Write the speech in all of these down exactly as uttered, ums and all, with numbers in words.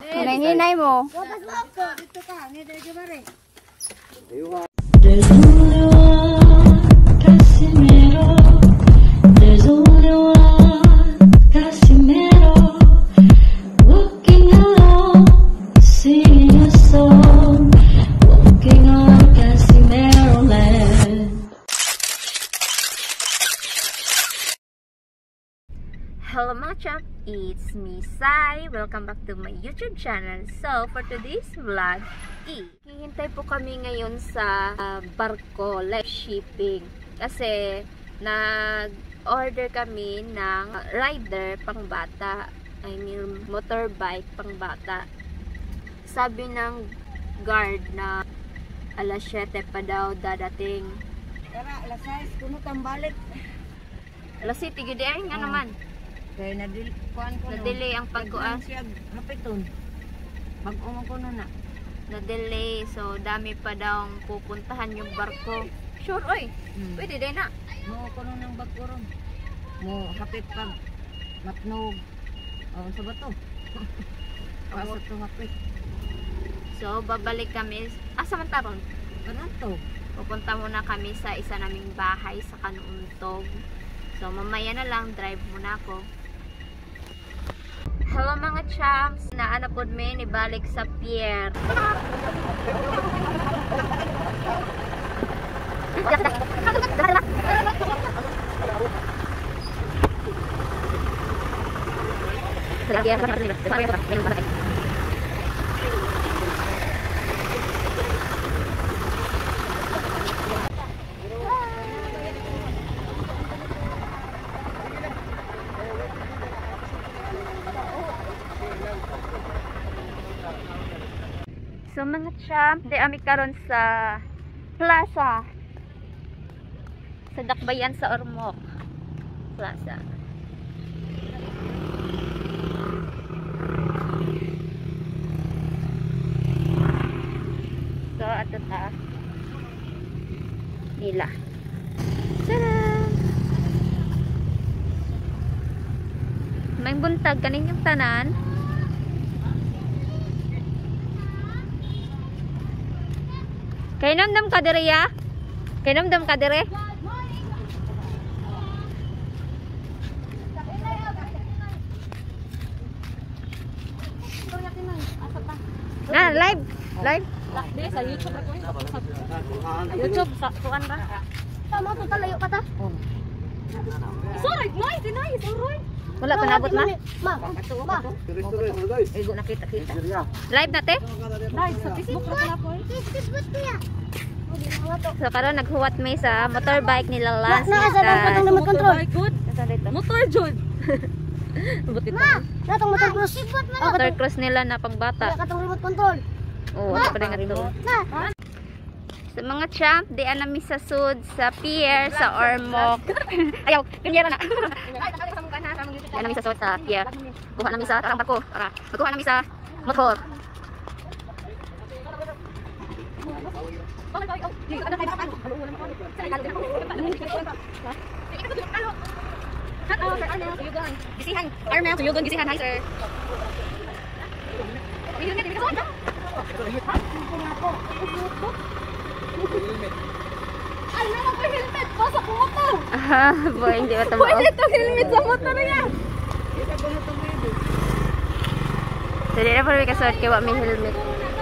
Hinay-hinay mo. Dito ka, hindi tayo mare. There's only one Casimiro. There's only one Casimiro. Walking along, singing a song. Walking on Casimiro land. Hello mga champ, it's me Sai. Welcome back to my YouTube channel. So for today's vlog, hihintay po kami ngayon sa uh, barko, live shipping. Kasi nag-order kami ng rider pang bata. I mean motorbike pang bata. Sabi ng guard na alas siyete pa daw dadating. Tara, alas sais, kuno tambalit. Alas siyete gid ay nga naman. Kaya nadil kuan ko. Na-delay ang pagkuan. Siya hapiton. Mag-umong ko na. Na-delay. So, dami pa daw ang pupuntahan yung barko. Sure, oy. Hmm. Pwede din na. Mo ko ng barko ron. Mo hapit pag matnog. Oh, sa bato. Pasok to hapit. So, babalik kami. Asa man taron? Kanan to. Pupunta muna kami sa isa naming bahay sa Kanuuntog. So, mamaya na lang. Drive muna ako. Hello mga champs. Naanapod may nibalik sa pier. So mga champ, di ami karon sa plaza sa Dakbayan sa Ormoc Plaza. So ato ta nila. Tadaan! May buntag kaning yung tanan. Kay namdam ka dire ya? Kay namdam ka dire? Ah, live, live. Sa YouTube ako. YouTube sa tuan ba? Tama to talayo pa ta. Sorry, nice, nice, alright. Wala pa nabot ma? Ma, ma. Ego nakita-kita. Live na te? Nice, sa Facebook na pala po. Facebook niya. So karon naghuwat may sa motorbike nila Lance. Na sa patong remote control. Good. Motor jud. Buti Ma, natong motor cross. Motor cross nila na pangbata. Katong remote control. Oo, wala pa rin nga ito. Na. Sa mga champ, di anami sa sud, sa pier, sa Ormoc. Ayaw, pinyera na. Di anami sa sud, sa pier. Kuha nami sa tarang barko. Para, magkuha nami sa motor. Gisihan, Armel, tuyugon, gisihan, hi sir. Ay, meron ko helmet. Pasok ko motor. Ah, boy, hindi ba tama? Pwede itong helmet sa motor niya. So, di na pa rin kasuot kaya may helmet.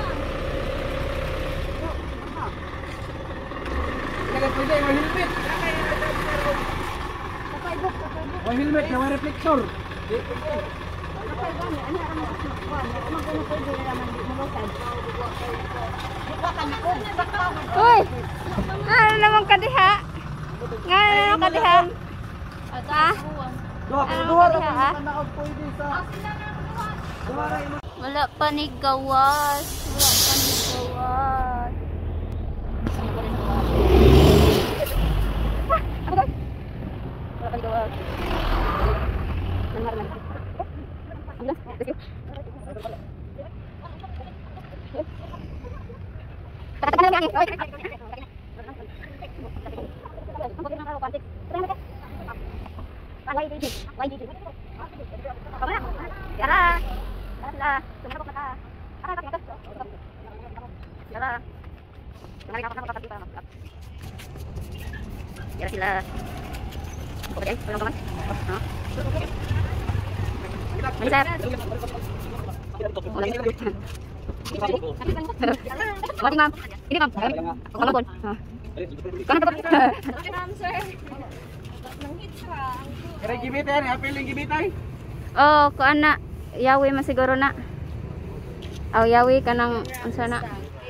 May helmet na may reflector. Uy! Ano naman kadiha? Nga naman kadiha? Ha? Ano naman kadiha ha? Wala pa ni gawas. Wala pa ni gawas. Wala pa ni gawas. Nangar lang. Bilas, kasi. Katakan lang yang. Y D G. Y D G. Tara. Tara, sumunod ka na. Ah, kapag ito. Tara. Tumalik ako sa kapatid. Kira sila. Okay, walang kaman. Ha? Malisap. Wala ma'am. Ini ma'am. Kalau pun. Kana dapat. Ma'am, sir. Nang hits ka. Kaya gibitay, appeling gibitay. Oh, ko ana. Yawi man siguro na. Aw yawi kanang unsa na.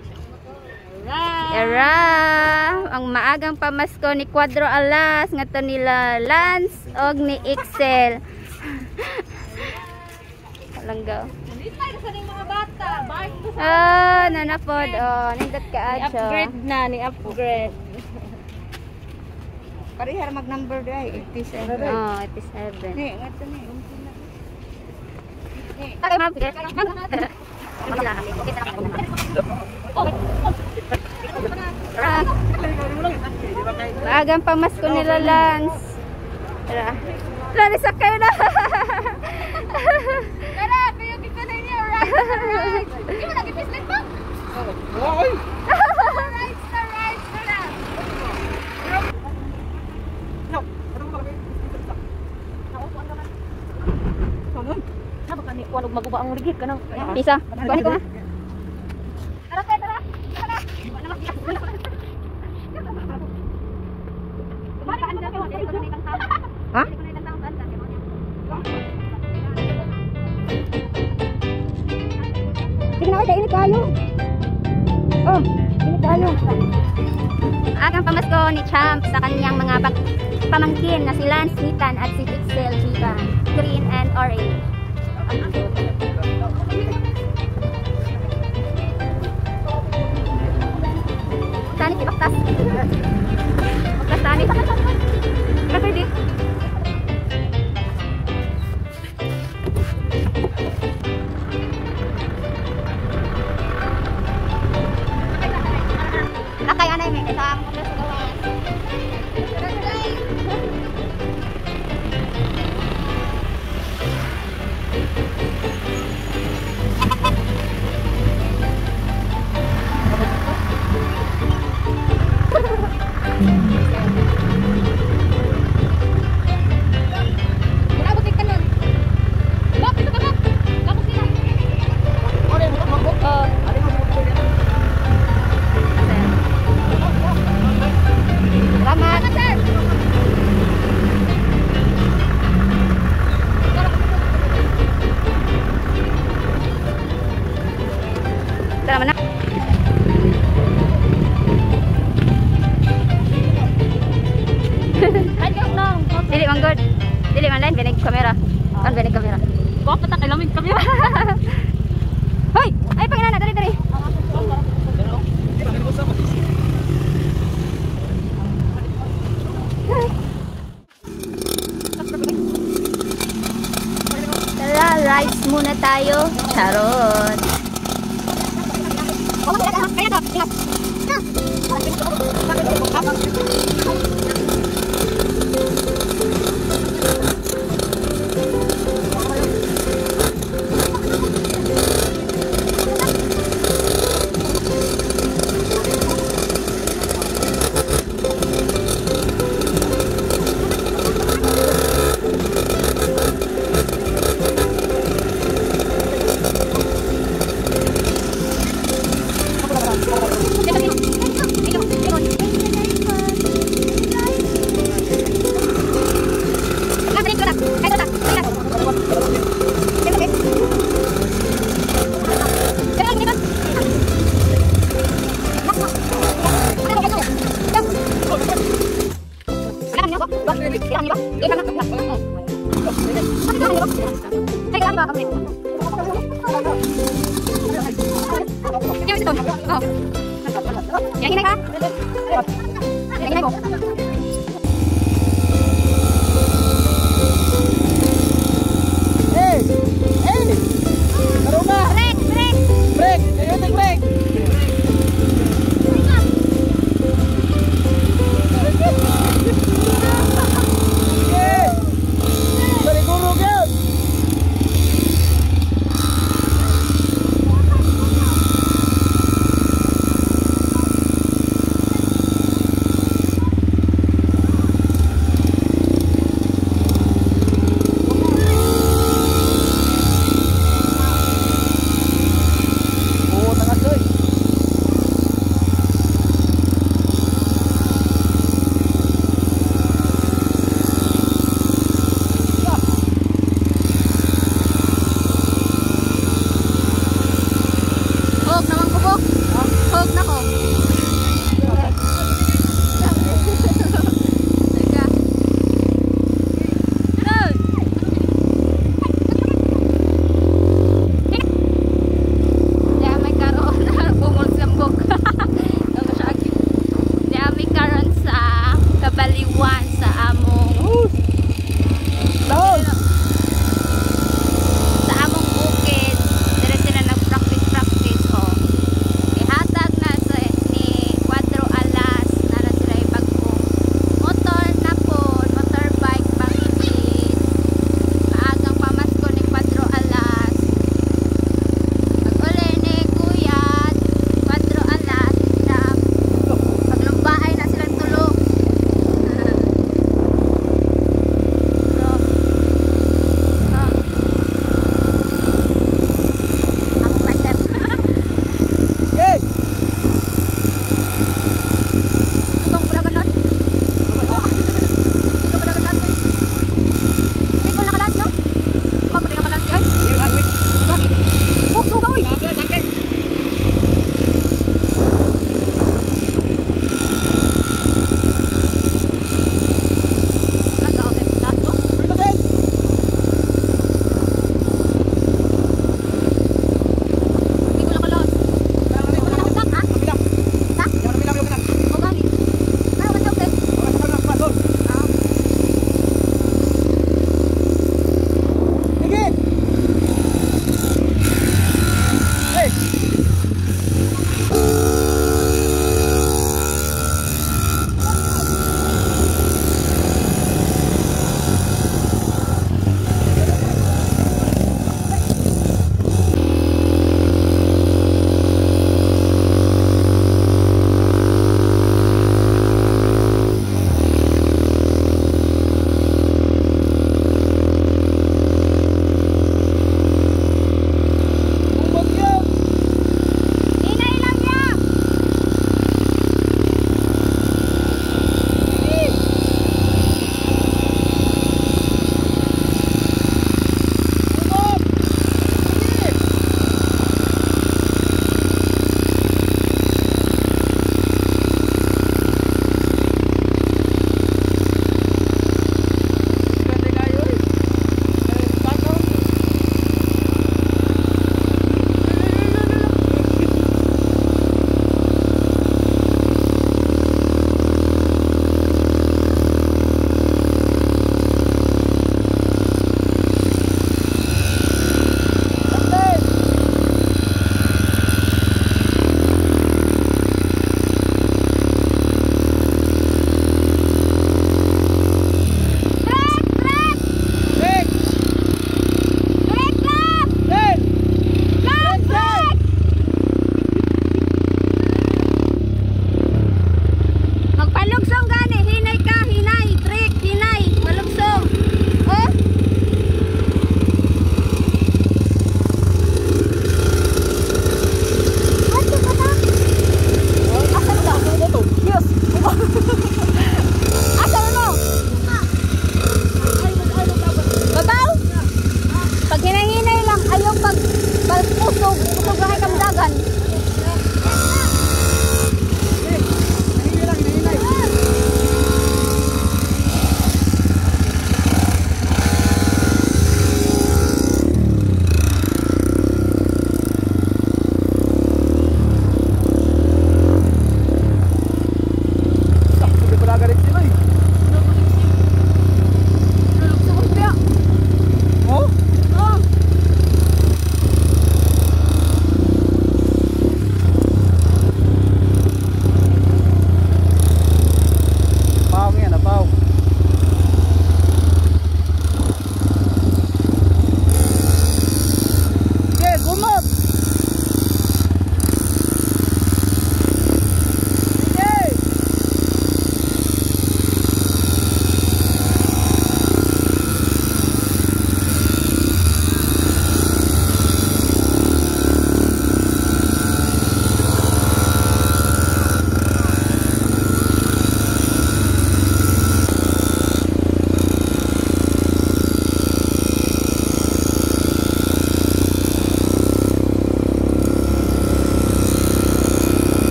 Era, ang maagang pamasko ni Cuadro Alas ngato nila Lance og ni Excel. Langgaw. Dito tayo sa mga bata. Bye. Ah, nanapod. Oh, nindot ka acho. Upgrade na ni upgrade. Parihar mag number day eighty-seven. Oh, eighty-seven. Ni, ngato ni. Okay, ma'am. Sige. Maagang pamasko nila Lance. Tara. Lance, sakay na. Tara, kayo kita na niya. Right, right. Hindi mo lagi pislit pa? Oy! Right, sir, right, tara. No, ano ba kami? Sanon. Napa ka ni walog maguba ang rigid kanang. Pisa. Kuha ko nga. Tara, kay tara. Tara. Ha? Sige na, kainit tayo. Oh, kainit tayo. Agang pamasko ni Champ sa kanyang mga bag pamangkin na si Lance, Nitan at si Pixel, Chica, Green and Orange. Tani, kibaktas. Baktas tani. Kaya pwede. Nakay anay may kasama ko sa gawa. Tara mana? Dili man good. Dili man lain benig kamera. Kan benig kamera. Wa pa ta kay lamig kamera. Hoy, ay panginana dali dali. Tara, rides muna tayo. Charot. Yang ini kah? Yang ini kok. Hey! Hey! Karuna! Break, break. Break! Ayutik break! Okay! Barigurog yan! Nahog na ko. Teka. Go! Diya may karoon na bungol sambok. Diya may karoon sa kabaliwan sa among Down! sa among bukid. Dire sila nag-practice practice oh. Ihatag na sa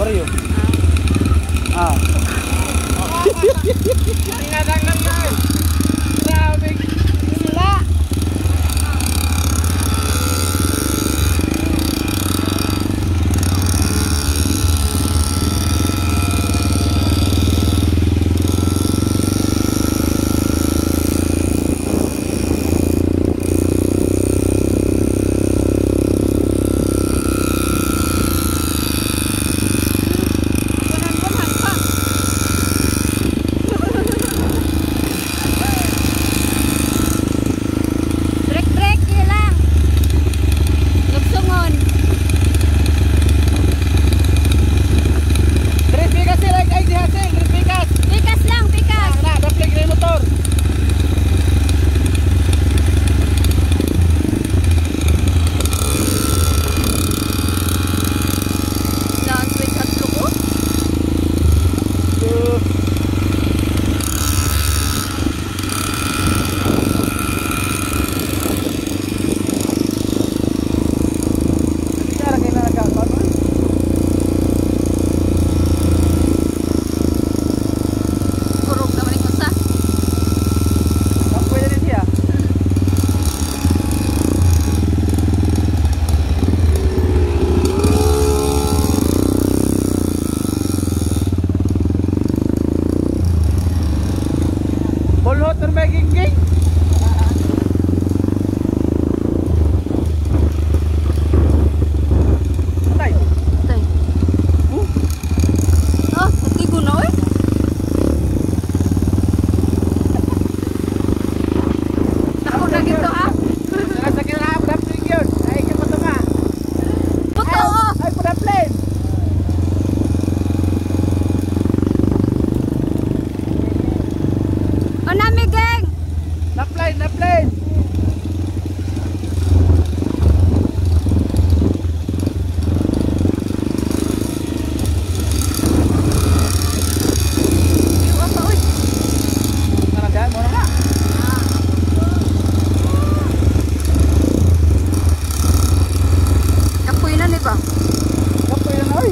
Mario. Ah. Tinadangnan na. Grabe. Sila. Bolhot terbagi geng. Tay. Tay. Oh, pati guna eh. Ako na gito ah. Sa kila apa dapat yun? Ay kita tama. Puto. Ay pada plane. O nami geng. Na plane, na plane. Apa uy? Mana dah? Mana nak? Kapoy na ni ba? Apa yang oi?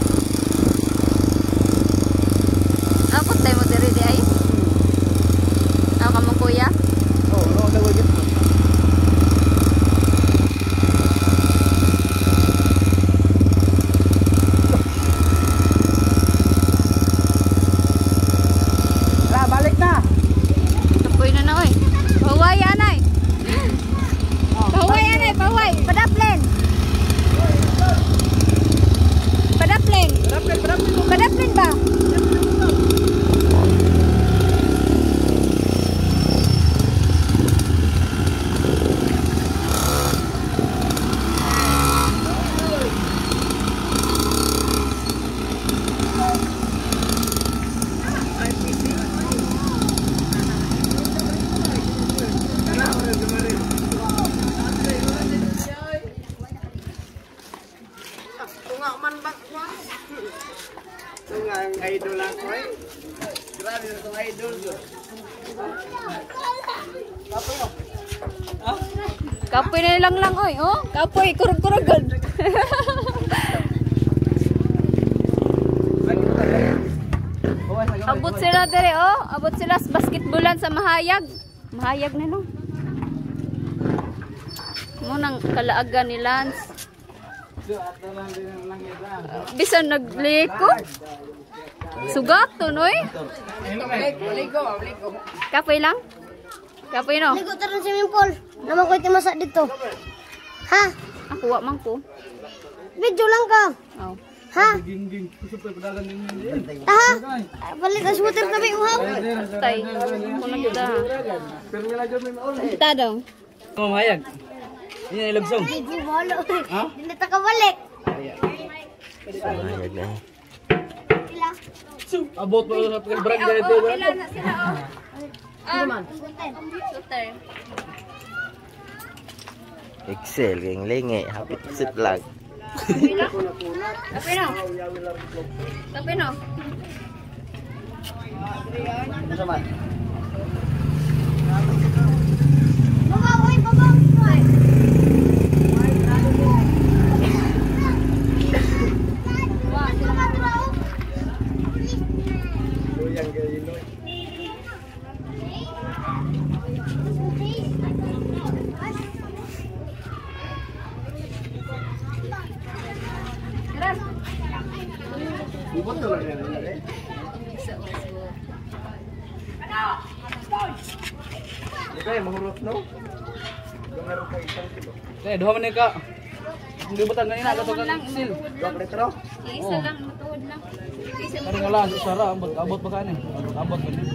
Ako tayo mo diri di ay. Ako mo kuya. Oh, no, dah wajib. Lah balik na. Kapoy na na oy. Pahuway anay. Pahuway anay, pahuway. Padaplen. Padaplen. Berapa? Berapa? Padaplen ba? Tungak man bak. Tungak idol aku eh. Grabe itu idol tu. Apa yo? Ah? Kapoy na lang lang oy, oh. Kapoy kurug-kurugon. Abot sila dere oh. Abot sila sa basketballan sa Mahayag. Mahayag na no. Mo nang kalaagan ni Lance. Bisan nagliko. Sugat to noy. Kapoy lang. Kapoy no. Ligo taron sa swimming pool. Naman ko itimasak dito. Ha? Ako wa man ko. Video lang ka. Oh. Ha? Ha? Balik na sweater kami uhaw. Tay. Ako na kita. Ta daw. Oh, Mahayag. Ini ay lagsong. Video wala. Ha? Dili ta ka balik. Mahayag na. Ila. Abot mo sa barangay dito. Oh, ilan na sila oh. Ah, shooter. Excel, geng lengi, hapit sip lag. Kapoy na. Kapoy na. Kapoy na. Baba, uy, baba. Wah, sila ka Bubot to lang yan. Sa uso. Okay, mahurot no? Gumero ka isang kilo. Eh, duha man ni ka. Ang libutan kanina ka to Lang, kang sil. Dua litro? Isa lang, matuod lang. Isa Kani nga lang sara abot abot pa kani. Abot abot pa ni.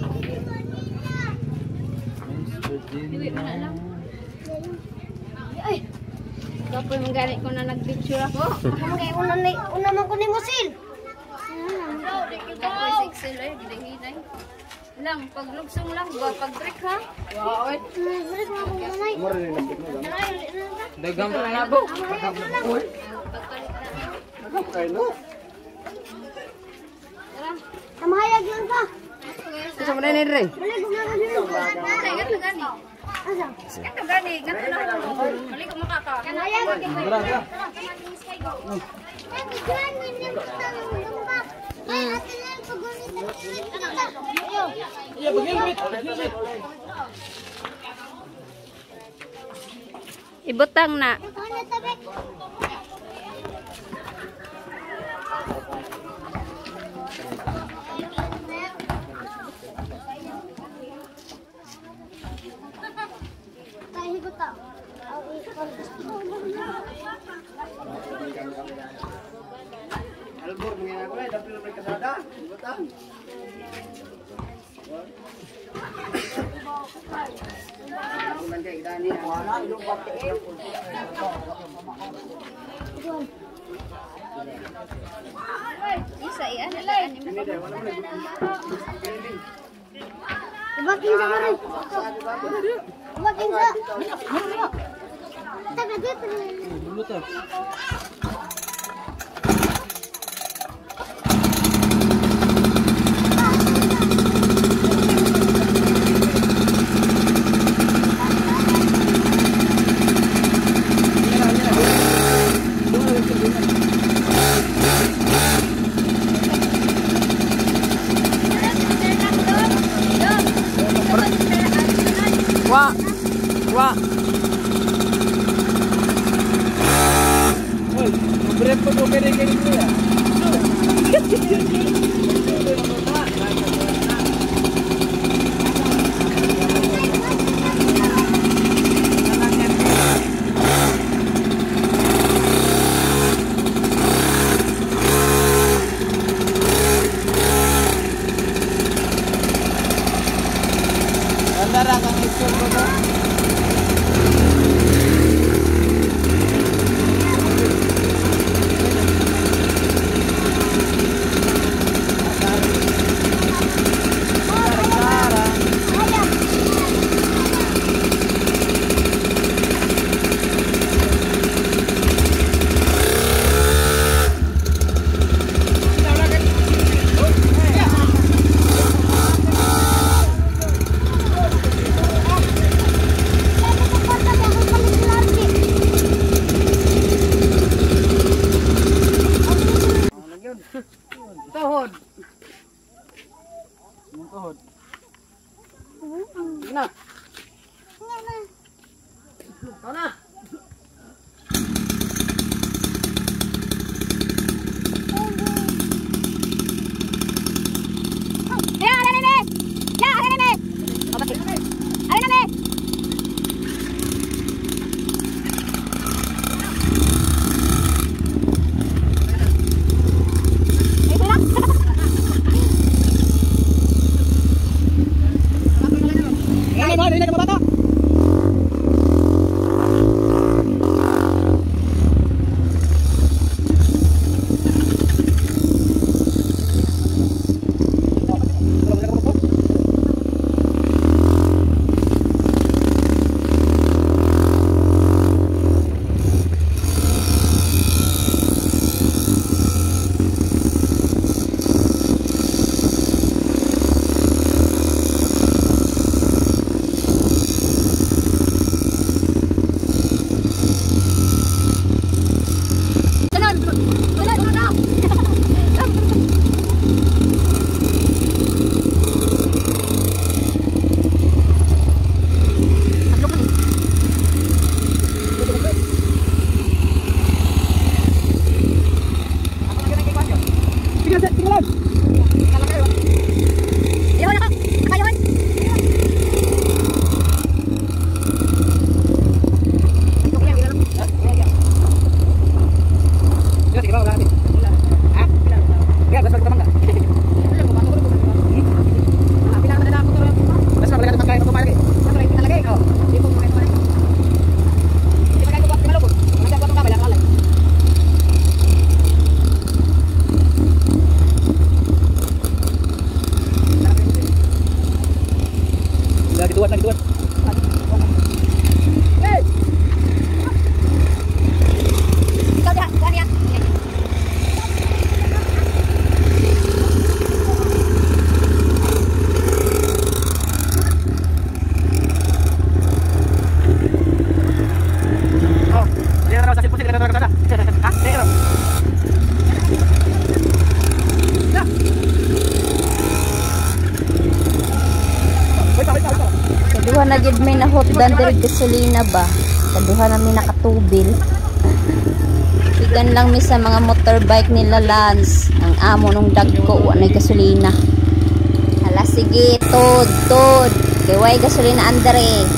Iwi mo na lang. Ay! Kapoy mong gani ko na nag-picture ako. Ako kay una ni una man ko ni Musil. Kapoy sexy ay, gidahiday. Lang, pag lugsong lang, ba pag break ha? Wow, eh. Balik mo ako nanay. Mura rin ang bitno lang. Dagang pa na bo. Uy, Pagpalit na. nagap kayo no? Tara. Kamahayag yun pa. Sa man ni re. Balik mo na ako dito. Ay, ganito gani. Asa? Ganito gani, ganito na ako. Mali ko makaka. Kamahayag. Dara dara. Ay, bigyan mo ni Mutang lumba. Ay, atin lang pagunit na. Iya bagay bit. Ibutang na. Ano tabi? Tayo higuta. Albor, mga ako eh, dapil may kasada. Butang. Bulan kay Dani. Wala, yung bate. Isa iyan, iyan. Ini deh, wala mo. Ibakin sa mo rin. Ibakin sa. Taga dito. Bulut ah. Wa. Wa. Hoy, break pa ko kay kay ya. Andara kang isul ko to. Tuhod. Tuhod. Na. Kau na. Ya, ada nenek. Ya, ada nenek. Ada nenek. Ini mana ini ke bata? na jud may nahotdan diri gasolina ba. Kaduha na mi nakatubil. Bigan lang mi sa mga motorbike nila Lance. Ang amo nung dagko wa nay gasolina. Hala sige, tod, tod. Kay way gasolina andre.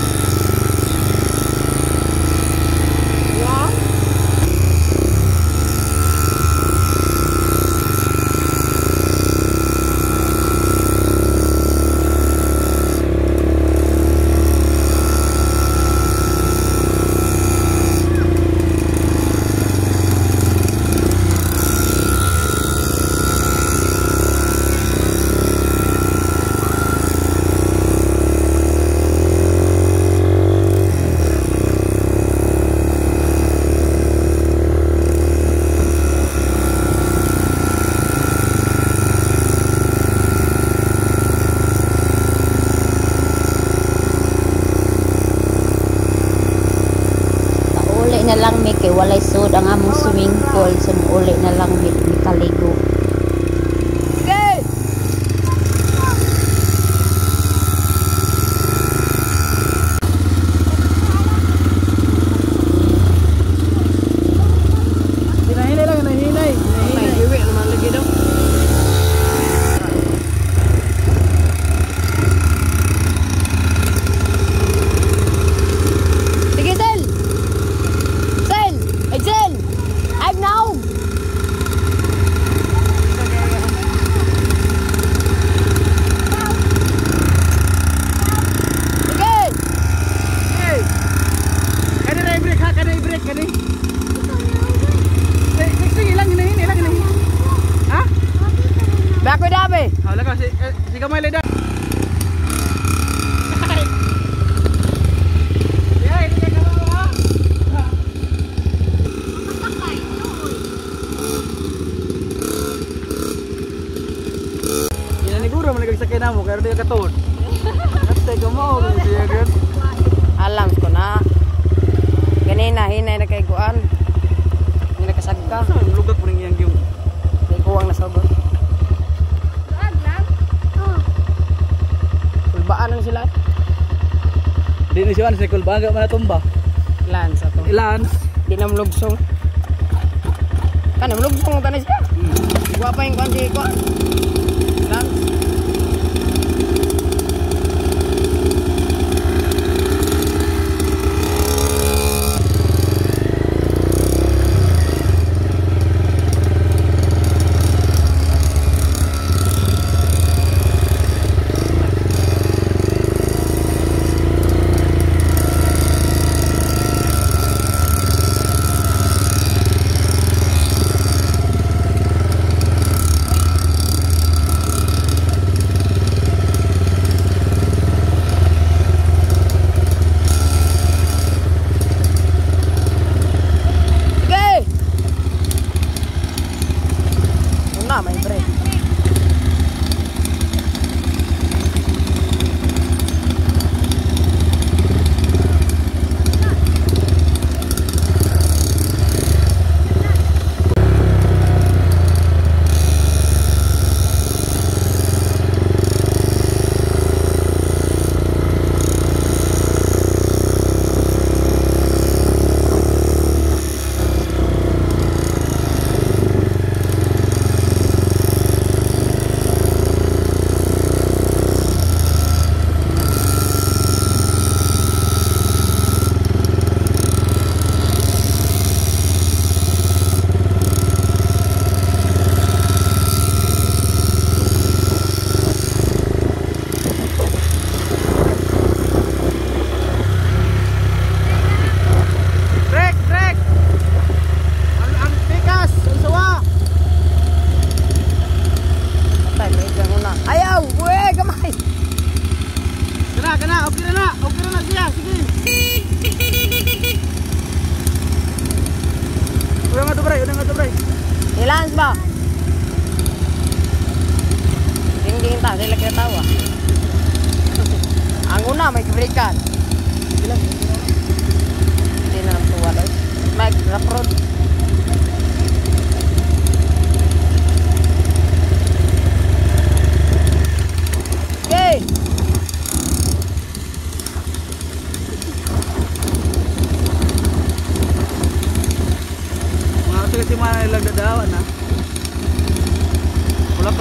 Na lang mi kay walay sud ang among swimming pool, so uli na lang mi kaligo. Okay. Hinahinay lang, hinahinay. Hinahinay. Iwi naman lagi daw. Sige, Sel! Sel! Hey, Sel! I'm now! Sige! Hey! Kani na i-break ha, kani i-break, kani. Sige, sige lang, hinahinay lang, hinahinay. Ha? Back with Abe! Hala ka, si gamay lang. Siguro man nagsakay na mo, kaya di ka katod. Katay ka mo, siya gan. Alam ko na. Ganina, hinay na kay Guan. Hindi na kasagka. Saan lugak mo rin yung yung May kuwang na sabon. Kulbaan lang sila. di ni siya sa kulbaga man natumba. Ilan sa to. Ilan? Di na mlubsong. Kan mlubsong ta na siya. Gua pa yung kanji ko. Ilan? May break. Ilans ba? Ding-ding ta, sila kita tawa. Ang una may kabrikan. Hindi na lang tuwa daw. May raprod. Okay.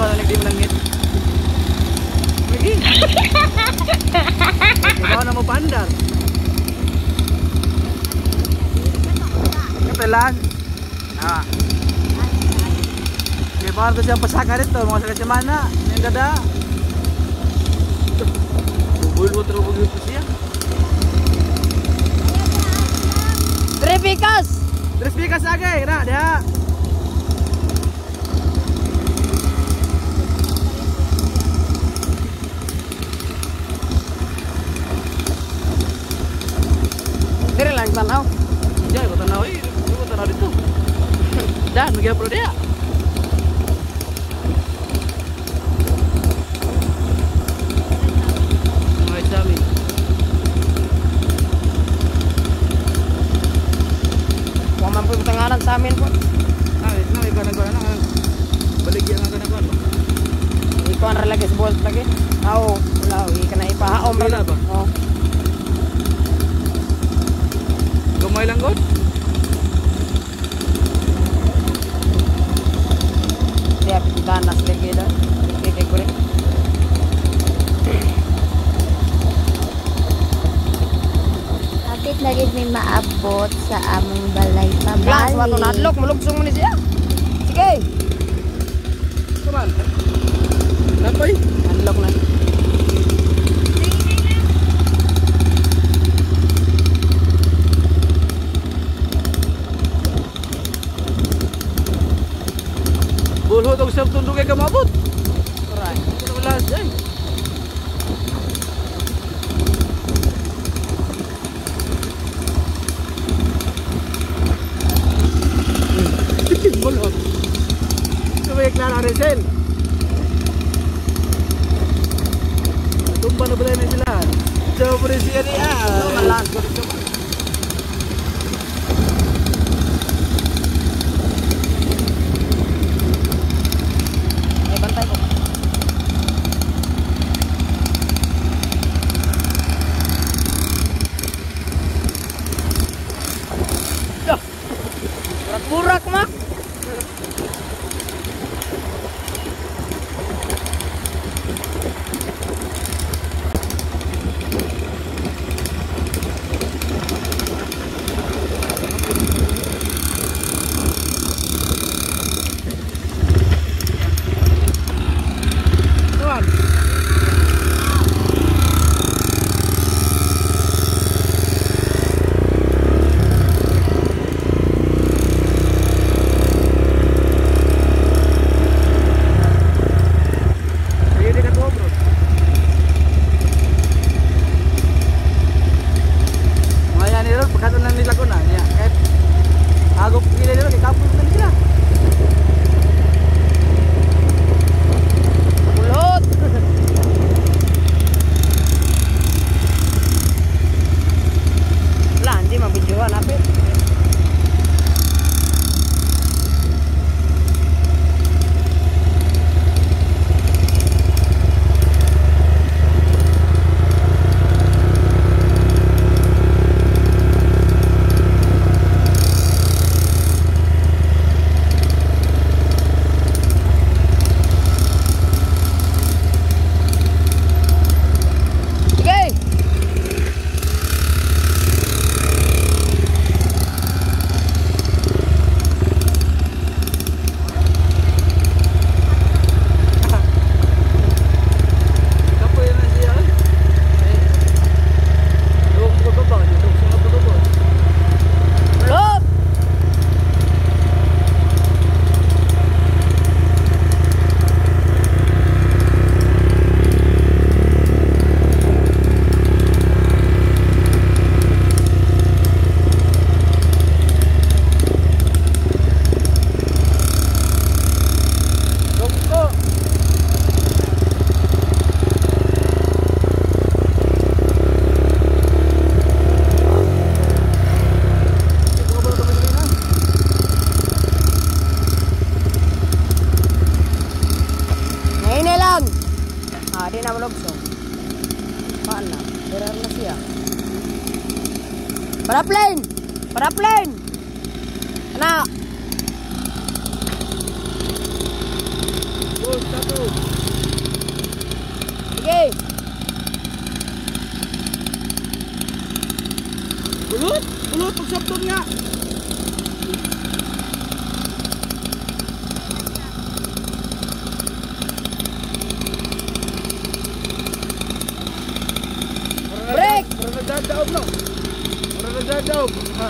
pa di langit. Lagi. Ikaw na mo pandar. Ketelan. Nah. Lebar tu siapa pasakar itu mau sekali mana? Yang dada. Bubul terus begitu sih ya. Tripikas. Tripikas lagi, nak dia. Diri lang tanaw. Ya, ikut tanaw ini, ikut tanaw itu. Dan bagi apa dia? Mai sami. Wa mampu tenganan sa amin po. Ah, itu nama ikan ikan anak. Balik yang ikan ikan. Ikuan ra lagi sebol lagi. Aw, wala ikan na ipahaom ra Wala ba? Oh. Gamay lang god. Dia ganas lagi dah. Kike kulit. Kapit na rin may maabot sa among balay Glas wato pabalik. nadlok mulugsong mo ni siya. Sige. Kaman. Napoy. Nadlok na. Bulho tong sab tunduk kay kamabot. Alright. Ito last day. Bulho. Coba iklan Arisel. Tumba na pala na sila. Sobre siya ni ah. Malas. Eh bantay ko. Burak mak. Tuan. Ayo dekat bawah, bro. Maya ni ro pagkatan lang nila ko na niya. Kahit agop kila nila kay kapos na nila. Ulot. Lah, hindi mabidyoan apit. Sige. Kapoy na siya. Dog ko ba ba? Dog sa mga ba? Ulot. Dog ko. Ito ba ito ba? Ngayon na lang. Ah, di na malugsong. Paan na? Berar na siya. Para plane! Para plane! Anak! Bus satu. nga. Break! Mura nagdadaob no. Mura nagdadaob. Ha.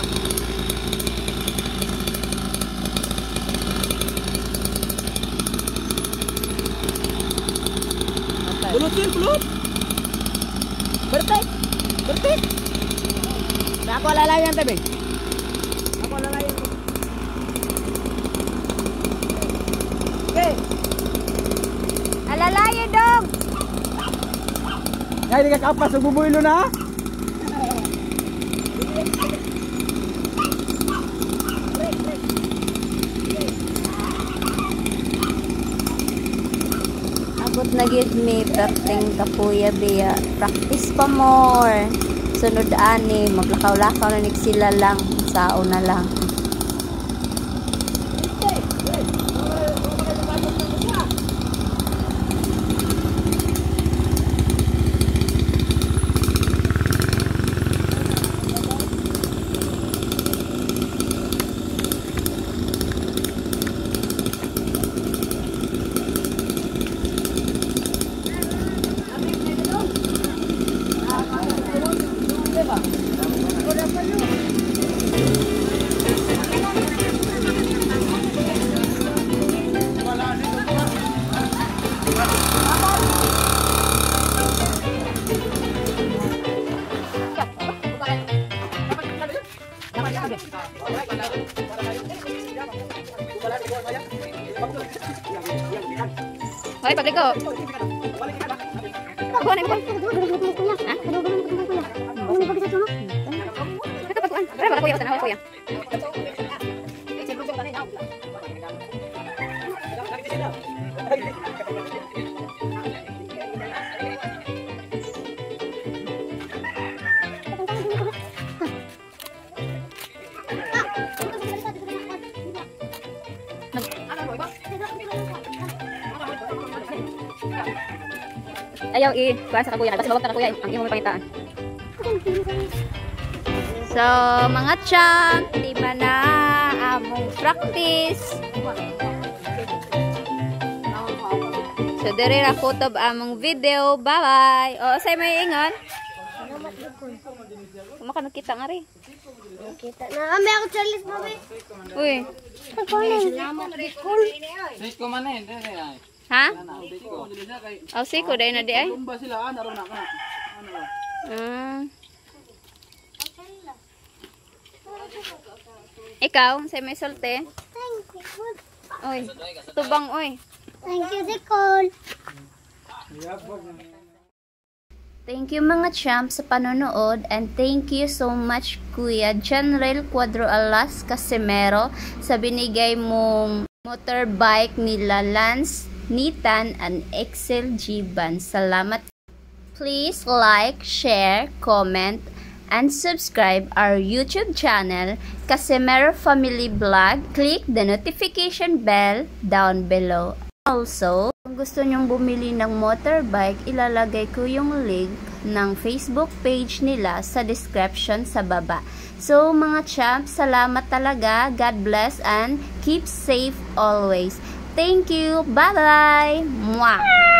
Pulot yun, pulot. Bertek! Bertek! Ako lalayan tabi. Ako lalayan. Okay. Alalayan dong! Ngay, di ka kapas, bubuylo na. Abot na gid mi perting kapuya biya. Practice pa more. Sunod ani maglakaw-lakaw na nig sila lang sa una lang. Hoy, pagliko. Kuha na mo. Ha? Ito pagkuan. Para ba kuya, tanaw kuya. Ayaw i kuha sa kakuya. Kasi bawag na kakuya ang imong pangitaan. So, mga champ, di ba na among practice? So, diri ra kutob among video. Bye-bye. O, say may ingon. Kumaka nakita nga rin. Kita na. Ambe ako Charles babe. Uy. Siko man eh, dere ay. Ha? Siko. O, siko dahil na di ay. Lumba sila, naroon na ka. Ano ba? Ah. Ikaw, say may sulte. Thank you. Uy, tubang uy. Thank you, Nicole. Thank you mga champ sa panonood, and thank you so much Kuya General Cuadro Alas Casimero sa binigay mong motorbike nila Lance, Nitan, and Excel G-Ban. Salamat. Please like, share, comment, and subscribe our YouTube channel, Casimero Family Vlog. Click the notification bell down below. Also, kung gusto nyong bumili ng motorbike, ilalagay ko yung link ng Facebook page nila sa description sa baba. So, mga champ, salamat talaga. God bless and keep safe always. Thank you. Bye-bye. Mwah!